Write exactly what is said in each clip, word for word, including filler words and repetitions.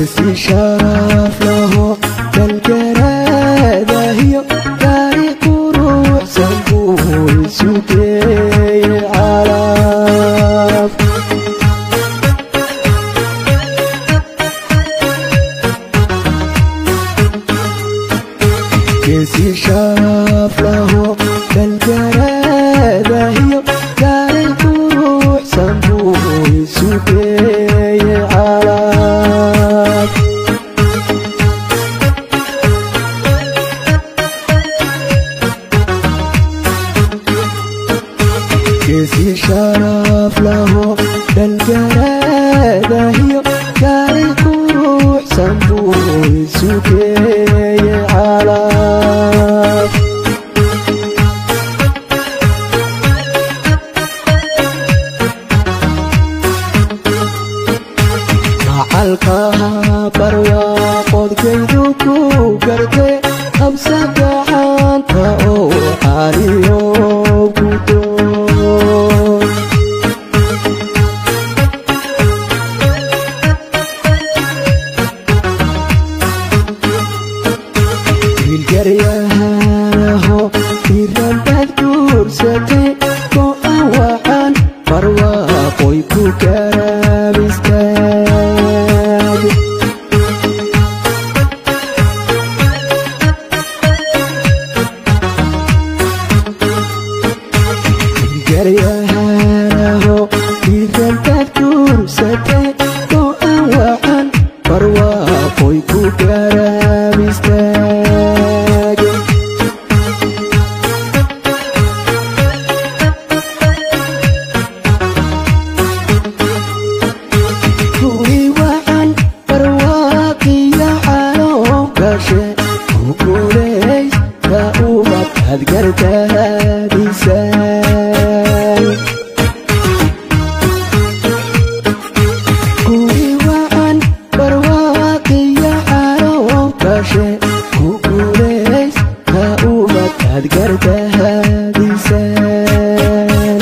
geesi sharaf laho dalgaraada iyo gaari quruxsan buu isu geeyey calaf geesi sharaf laho dalgaraada iyo gaari quruxsan buu isu geeyey calaf geesi sharaf laho dalgaraada iyo gaari quruxsan buu isu geeyey calaf macalkaha barwaaqoodkaydu ku gartay habsa gacanta oo xaaliyo gudoon wiilgaryahanaho iranbaad guursatay go'an wacan barwaaqoy ku garabistaan wiilgaryahanaho iranbaad guursatay go'an wacan barwaaqoy ku garabistaan kuwi wacan barwaaqiya xalow gashe ku guulays ka ubad had gargaadisaan kuwi wacan barwaaqiya xalow gashe ku guulays ka ubad had gargaadisaan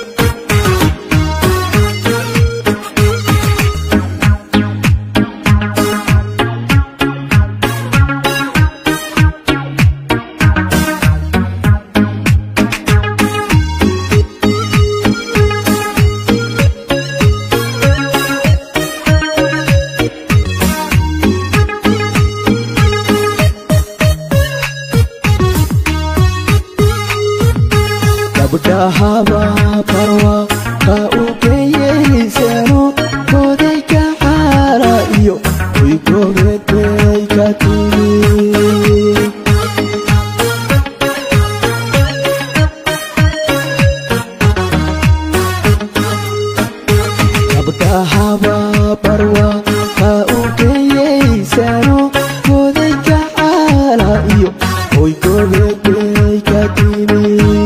gabdhahaba barwaaqa u geeyeysano goday ka xaala iyo way gobeday ka timi gabdhahaba barwaaqa u geeyeysano goday ka xaala iyo way gobeday ka timi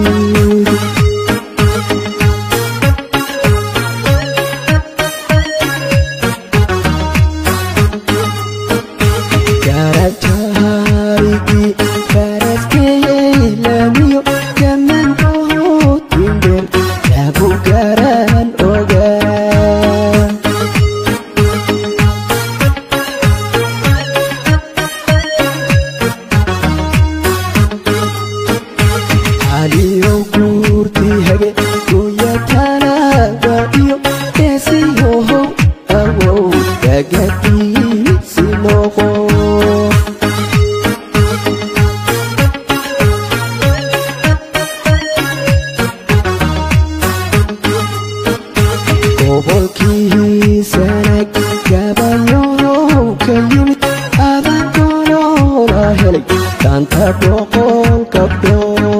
garajaharigi faraskeyelamiyo jamankoho timbel lagu garan ogaan caliyow guurti hage goyatanada iyo eesiyohow awow dagadiisi noqo gobolkii sanag gabayow ka yimid adan goloola helay danta boqol gabdhood